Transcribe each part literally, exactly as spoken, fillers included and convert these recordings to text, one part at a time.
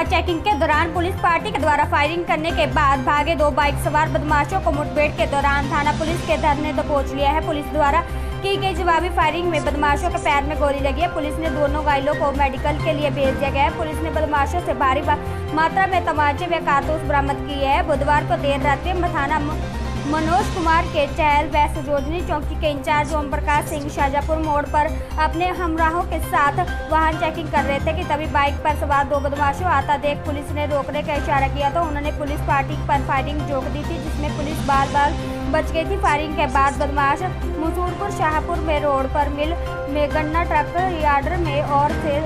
वाहन चेकिंग के दौरान पुलिस पार्टी के द्वारा फायरिंग करने के बाद भागे दो बाइक सवार बदमाशों को मुठभेड़ के दौरान थाना पुलिस के धरने दबोच लिया है। पुलिस द्वारा की गई जवाबी फायरिंग में बदमाशों के पैर में गोली लगी है। पुलिस ने दोनों घायलों को मेडिकल के लिए भेज दिया गया है। पुलिस ने बदमाशों से भारी मात्रा में तमाचे व कारतूस बरामद किए हैं। बुधवार को देर रात्रि थाना मनोज कुमार के चहल व सरोजनी चौकी के इंचार्ज ओम प्रकाश सिंह शाहजहांपुर मोड़ पर अपने हमराहों के साथ वाहन चेकिंग कर रहे थे कि तभी बाइक पर सवार दो बदमाशों आता देख पुलिस ने रोकने का इशारा किया तो उन्होंने पुलिस पार्टी पर फायरिंग रोक दी थी, जिसमें पुलिस बार बार बच गई थी। फायरिंग के बाद बदमाश मसूरपुर शाहपुर में रोड पर मिल में गन्ना ट्रक यार्ड में और थे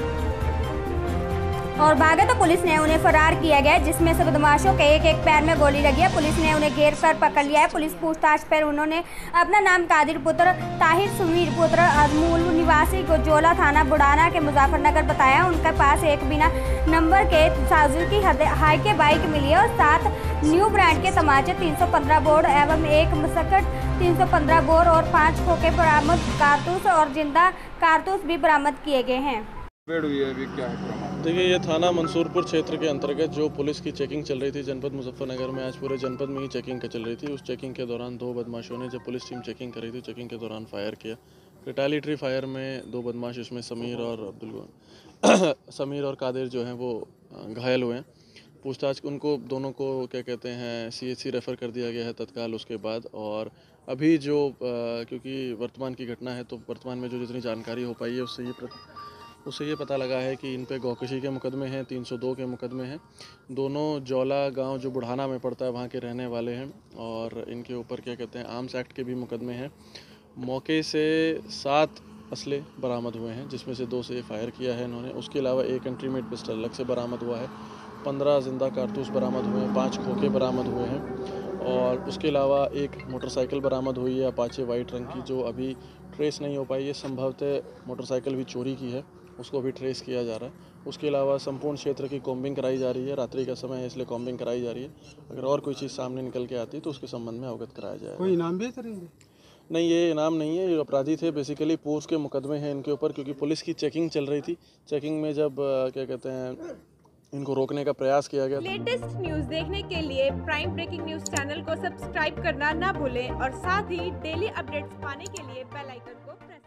और भागे तो पुलिस ने उन्हें फरार किया गया, जिसमें से बदमाशों के एक एक पैर में गोली लगी है। पुलिस ने उन्हें घेर कर पकड़ लिया है। पुलिस पूछताछ पर उन्होंने अपना नाम कादिर पुत्र ताहिर सुमीर पुत्र मूल निवासी गोजोला थाना बुढ़ाना के मुजफ्फरनगर बताया। उनके पास एक बिना नंबर के सुजुकी हाईके बाइक मिली है और सात न्यू ब्रांड के तमाचे तीन सौ पंद्रह बोर एवं एक मसकट तीन सौ पंद्रह बोर और पाँच खोखे बरामद कारतूस और जिंदा कारतूस भी बरामद किए गए हैं। देखिए, ये थाना मंसूरपुर क्षेत्र के अंतर्गत जो पुलिस की चेकिंग चल रही थी जनपद मुजफ्फरनगर में, आज पूरे जनपद में ही चेकिंग का चल रही थी। उस चेकिंग के दौरान दो बदमाशों ने, जब पुलिस टीम चेकिंग कर रही थी, चेकिंग के दौरान फायर किया। रिटेलिएटरी फायर में दो बदमाश, इसमें समीर और अब्दुल समीर और कादिर जो हैं वो घायल हुए हैं। पूछताछ उनको दोनों को क्या कहते हैं सी एच सी रेफ़र कर दिया गया है तत्काल उसके बाद। और अभी जो क्योंकि वर्तमान की घटना है तो वर्तमान में जो जितनी जानकारी हो पाई है उससे ये उससे ये पता लगा है कि इन पे गौकशी के मुकदमे हैं, तीन सौ दो के मुकदमे हैं। दोनों जौला गांव जो बुढ़ाना में पड़ता है वहाँ के रहने वाले हैं और इनके ऊपर क्या कहते हैं आर्म्स एक्ट के भी मुकदमे हैं। मौके से सात असले बरामद हुए हैं, जिसमें से दो से फायर किया है इन्होंने। उसके अलावा एक एंट्री मेड पिस्टल अलग से बरामद हुआ है। पंद्रह जिंदा कारतूस बरामद हुए हैं, पाँच खोखे बरामद हुए हैं और उसके अलावा एक मोटरसाइकिल बरामद हुई है अपाचे वाइट रंग की, जो अभी ट्रेस नहीं हो पाई है। संभवतः मोटरसाइकिल भी चोरी की है, उसको भी ट्रेस किया जा रहा है। उसके अलावा संपूर्ण क्षेत्र की कॉम्बिंग कराई जा रही है। रात्रि का समय है इसलिए कॉम्बिंग कराई जा रही है। अगर और कोई चीज़ सामने निकल के आती है तो उसके संबंध में अवगत कराया जाएगा। कोई इनाम भी करेंगे? नहीं, ये इनाम नहीं है। ये अपराधी थे, बेसिकली पूर्व के मुकदमे हैं इनके ऊपर, क्योंकि पुलिस की चेकिंग चल रही थी। चेकिंग में जब क्या कहते हैं इनको रोकने का प्रयास किया गया। लेटेस्ट न्यूज देखने के लिए प्राइम ब्रेकिंग न्यूज चैनल को सब्सक्राइब करना ना भूलें और साथ ही डेली अपडेट्स पाने के लिए बेल आइकन को प्रेस